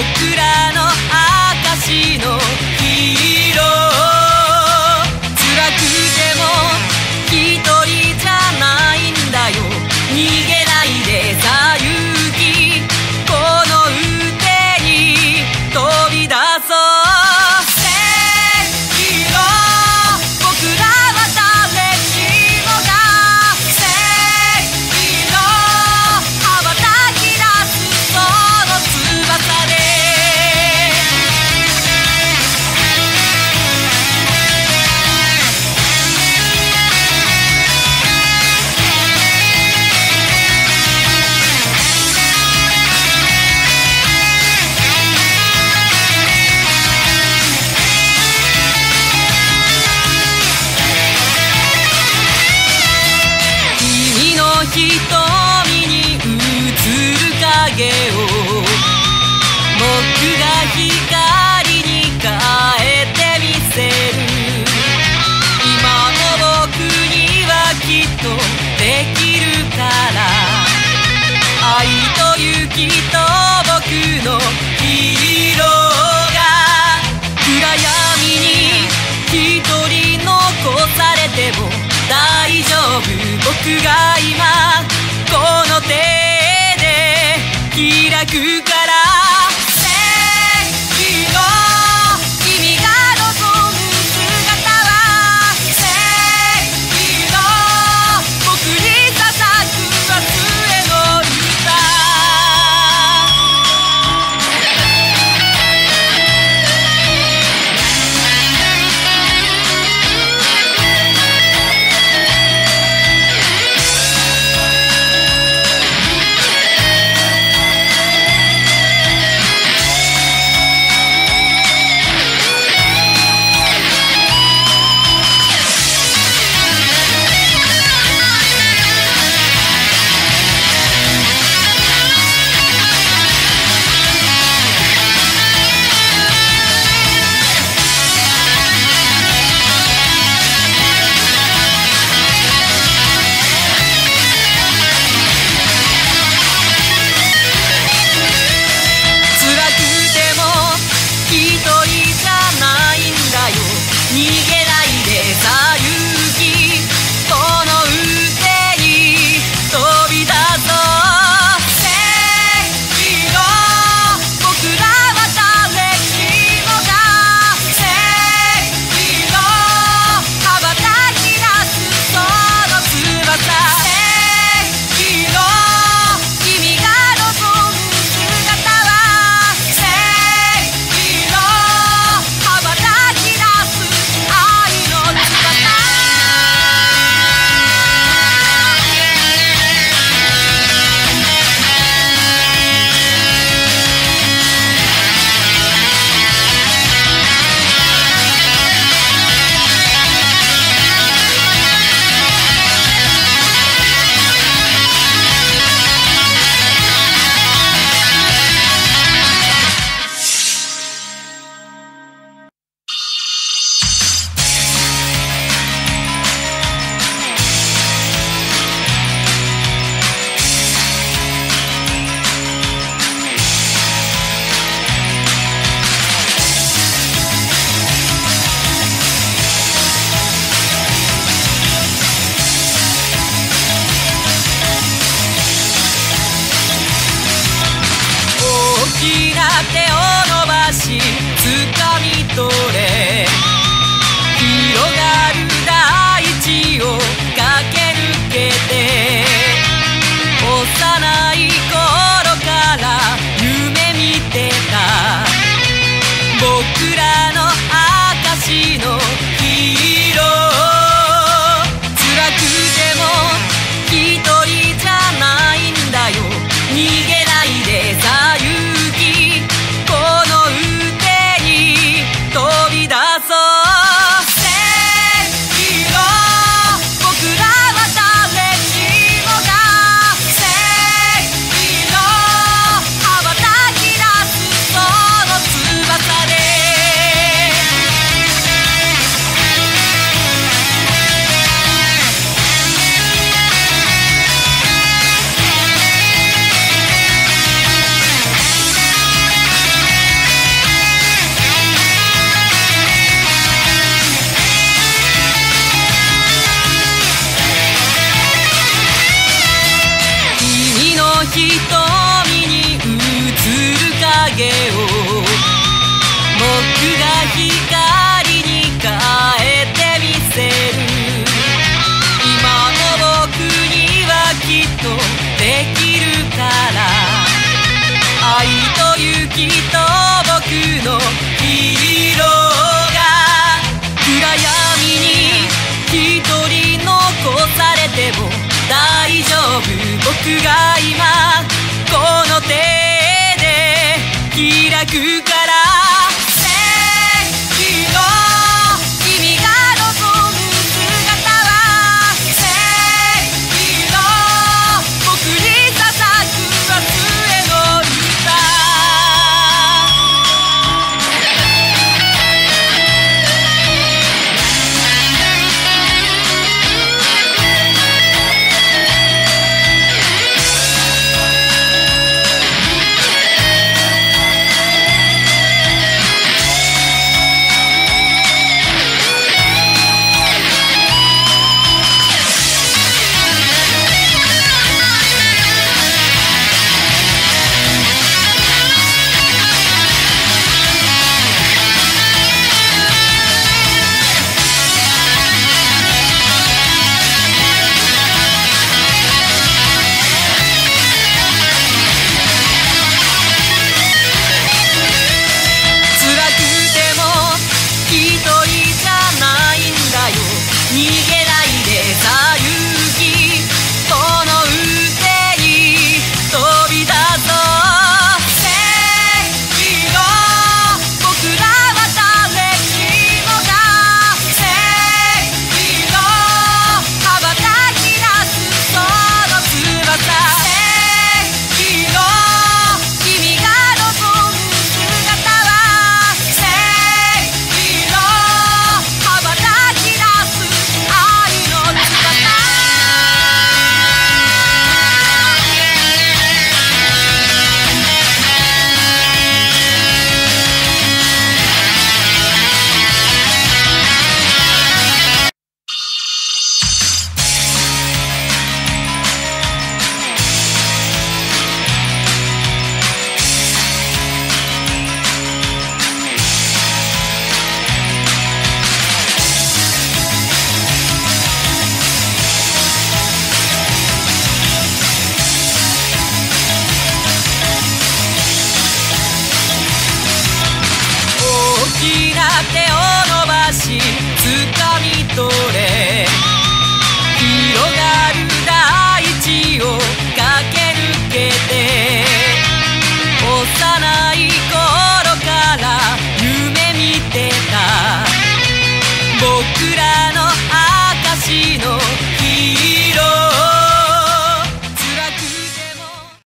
僕らの証のヒーロー。辛くても一人じゃないんだよ。逃げないでさ勇気、この腕に飛び出そう。瞳に映る影を僕が光に変えてみせる。今の僕にはきっとできるから。愛と勇気と僕のヒーローが暗闇に一人残されても大丈夫。僕が今この手で開くから。正義の君が望む姿は正義の僕に捧ぐ明日への歌。 影を僕が光に変えてみせる。今の僕にはきっとできるから。愛と雪と僕のヒーローが暗闇に一人残されても大丈夫。僕が今この手で開くから。逃げないでさ勇気この腕に飛び出そう正義の僕らは誰にもが正義の羽ばたき出すその翼正義の君が望む姿は正義の羽ばたき出す大きな手を伸ばし掴み取れ広がる大地を駆け抜けて幼い頃から夢見てた僕ら